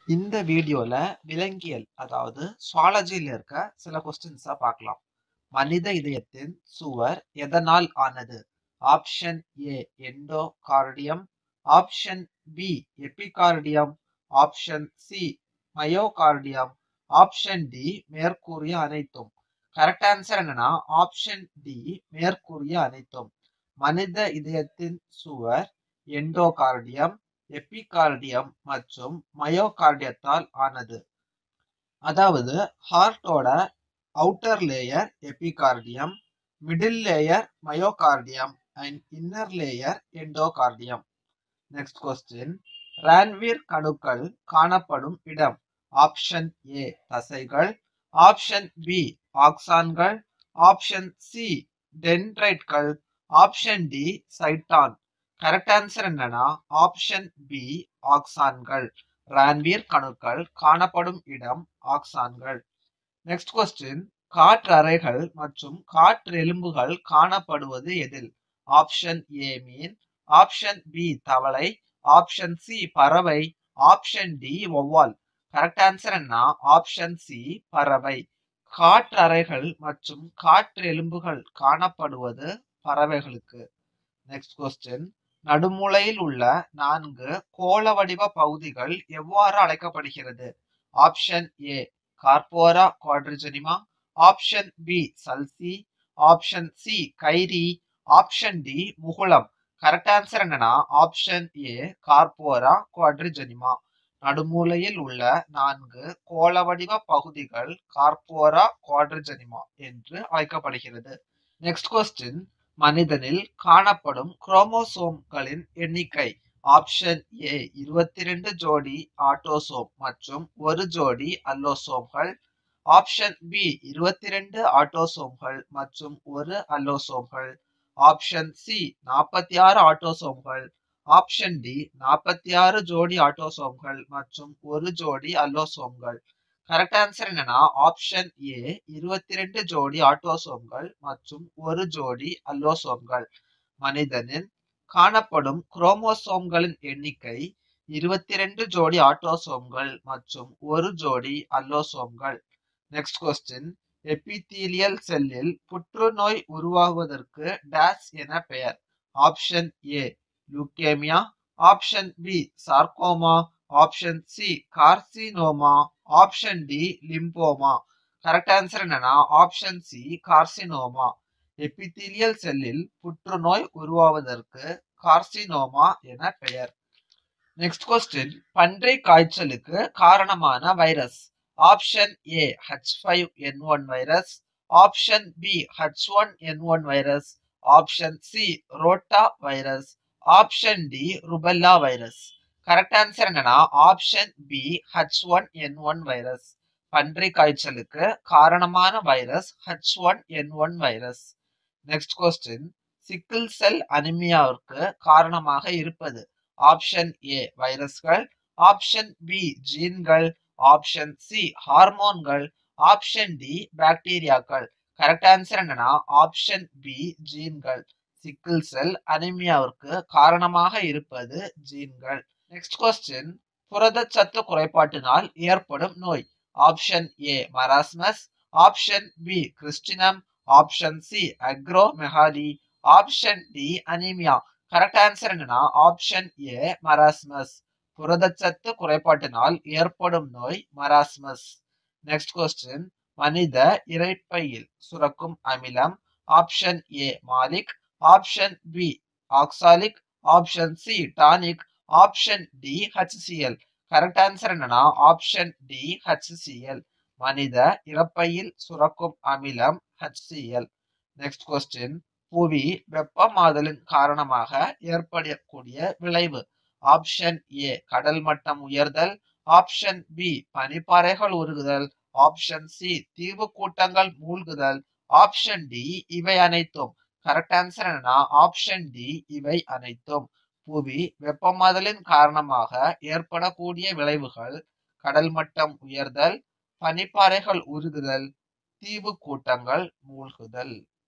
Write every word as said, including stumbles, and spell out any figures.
இந்த வீடியோல விலங்கியல் அதாவது சுவாலஜில இருக்க சில கொஸ்டின்ஸா பார்க்கலாம். மனித இதயத்தின் சுவர் எதனால் ஆனது? Option A endocardium, option B epicardium, option C myocardium, option D மேற்கூறிய அனைத்தும். கரெக்ட் ஆன்சர் என்னன்னா ஆப்ஷன் டி மேற்கூறிய அனைத்தும். மனித இதயத்தின் சுவர் எண்டோகார்டியம், எபிகார்டியம் மற்றும் மயோகார்டியத்தால் ஆனது. அதாவது ஹார்ட்டோட outer layer epicardium, middle layer myocardium and inner layer endocardium. Next question, Ranvier கணுக்கள் காணப்படும் இடம். ஆப்ஷன் ஏ தசைகள், ஆப்ஷன் பி ஆக்சான்கள், ஆப்ஷன் சி டென்ட்ரைட்கள், option D cyton. Correct answer என்னன்னா ஆப்ஷன் பி ஆக்சான்கள். ரான்வீர் கணுக்கள் காணப்படும் இடம் ஆக்சான்கள். நெக்ஸ்ட் கொஸ்டின், காற்றறைகள் மற்றும் காற்றெலும்புகள் காணப்படுவது எதில்? ஆப்ஷன் ஏ மீன், ஆப்ஷன் பி தவளை, ஆப்ஷன் சி பறவை, ஆப்ஷன் டி வௌவால். கரெக்ட் ஆன்சர் என்ன ஆப்ஷன் சி பறவை. காற்றறைகள் மற்றும் காற்றெலும்புகள் காணப்படுவது பறவைகளுக்கு. நெக்ஸ்ட் கொஸ்டின், நடுமூலையில் உள்ள நான்கு கோள வடிவ பகுதிகள் எவ்வாறு அழைக்கப்படுகிறது? Option A corpora quadrigemina, option B sulci, option C gyri, option D முகுளம். கரெக்ட் ஆன்சர் என்னன்னா ஆப்ஷன் ஏ கார்போரா குவாட்ரிஜெனிமா. நடுமூலையில் உள்ள நான்கு கோள வடிவ பகுதிகள் கார்போரா குவாட்ரிஜெனிமா என்று அழைக்கப்படுகிறது. நெக்ஸ்ட் கொஸ்டின், மனிதனில் காணப்படும் குரோமோசோம்களின் எண்ணிக்கை. ஆப்ஷன் ஏ இருபத்தி இரண்டு ஜோடி ஆட்டோசோம் மற்றும் ஒரு ஜோடி அல்லோசோம்கள், ஆப்ஷன் பி இருபத்தி இரண்டு ஆட்டோசோம்கள் மற்றும் ஒரு அல்லோசோம்கள், ஆப்ஷன் சி நாற்பத்தி ஆறு ஆட்டோசோம்கள், ஆப்ஷன் டி நாற்பத்தி ஆறு ஜோடி ஆட்டோசோம்கள் மற்றும் ஒரு ஜோடி அல்லோசோம்கள். கரெக்ட் ஆன்சர் என்னன்னா ஆப்ஷன் ஏ இருபத்தி இரண்டு ஜோடி ஆட்டோசோம்கள் மற்றும் ஒரு ஜோடி அல்லோசோம்கள். மனிதனில் காணப்படும் குரோமோசோம்களின் எண்ணிக்கை இருபத்தி இரண்டு ஜோடி ஆட்டோசோம்கள் மற்றும் ஒரு ஜோடி அல்லோசோம்கள். நெக்ஸ்ட் கொஸ்டின், எபிதீலியல் செல்லில் புற்றுநோய் உருவாகுவதற்கு டேஸ் என பெயர்? Option A leukaemia, option B sarcoma, option C carcinoma, option D lymphoma. Correct answer என்னன்னா ஆப்ஷன் சி கார்சினோமா. எபிதீலியல் செல்லில் புற்றுநோய் உருவாவதற்கு கார்சினோமா என பெயர். நெக்ஸ்ட் கொஸ்டின், பன்றி காய்ச்சலுக்கு காரணமான virus. Option A H five N one virus, option B H one N one virus, option C rota virus, option D rubella virus. Correct answer என்னன்னா option B H one N one virus. பன்றி காய்ச்சலுக்கு காரணமான virus H one N one virus. Next question, sickle cell அனிமியாவிற்கு காரணமாக இருப்பது. Option A வைரஸ்கள், option B ஜீன்கள், option C ஹார்மோன்கள், ஆப்ஷன் டி பாக்டீரியாக்கள். கரெக்ட் ஆன்சர் என்னன்னா ஆப்ஷன் பி ஜீன்கள். சிக்கிள் செல் அனிமியாவிற்கு காரணமாக இருப்பது ஜீன்கள். நெக்ஸ்ட் கொஸ்டின், புரதச்சத்து குறைபாட்டினால் ஏற்படும் நோய். Option A marasmus, option B கிறிஸ்டினம், option C acromegaly, option D anaemia. Correct answer என்னன்னா ஆப்ஷன் ஏ மராஸ்மஸ். புரதச்சத்து குறைபாட்டினால் ஏற்படும் நோய் மராஸ்மஸ். நெக்ஸ்ட் கொஸ்டின், மனித இரைப்பையில் சுரக்கும் அமிலம். Option A malic, option B oxalic, option C tannic, option D HCl. Correct answer என்னன்னா ஆப்ஷன் டி ஹெச்சிஎல். மனித இரைப்பையில் சுரக்கும் அமிலம் ஹெச்சிஎல். நெக்ஸ்ட் கொஸ்டின், புவி வெப்பமாதலின் காரணமாக ஏற்படக்கூடிய விளைவு. ஆப்ஷன் ஏ கடல் மட்டம் உயர்தல், ஆப்ஷன் பி பனிப்பாறைகள் உருகுதல், ஆப்ஷன் சி தீவு கூட்டங்கள் மூழ்குதல், ஆப்ஷன் டி இவை அனைத்தும். கரெக்ட் ஆன்சர் என்னன்னா ஆப்ஷன் டி இவை அனைத்தும். புவி வெப்பமாதலின் காரணமாக ஏற்படக்கூடிய விளைவுகள் கடல் மட்டம் உயர்தல், பனிப்பாறைகள் உருகுதல், தீவு கூட்டங்கள் மூழ்குதல்.